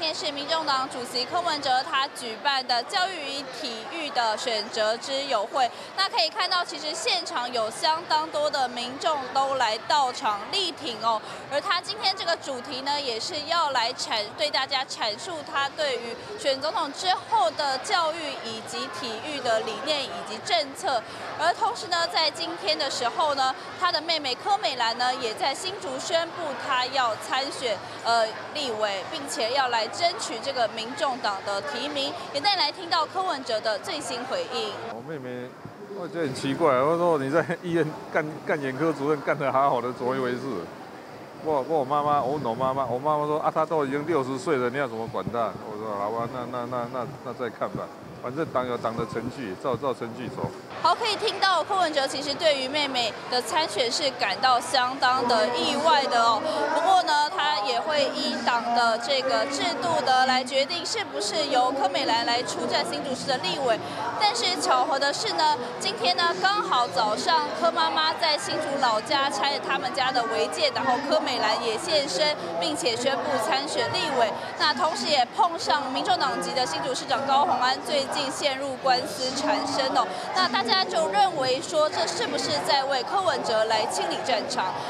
天是民众党主席柯文哲他举办的教育与体育的选择之友会。那可以看到，其实现场有相当多的民众都来到场力挺哦。而他今天这个主题呢，也是要来对大家阐述他对于选总统之后的教育以及体育的理念以及政策。而同时呢，在今天的时候呢，他的妹妹柯美兰呢，也在新竹宣布她要参选立委，并且要来争取这个民众党的提名，也带来听到柯文哲的最新回应。 我妹妹，我觉得很奇怪，我说你在医院干眼科主任干得好好的，怎么一回事？我妈妈，我问我妈妈说啊，她都已经60岁了，你要怎么管她？我说好吧，那再看吧。反正党有党的程序，照程序走。 好，可以听到柯文哲其实对于妹妹的参选是感到相当的意外的哦。不过呢，他也会依党的这个制度的来决定是不是由柯美兰来出战新竹市的立委。但是巧合的是呢，今天呢刚好早上柯妈妈在新竹老家拆了他们家的违建，然后柯美兰也现身，并且宣布参选立委。那同时也碰上民众党籍的新竹市长高虹安最近陷入官司缠身哦。那大家就认为说，这是不是在为柯文哲来清理战场？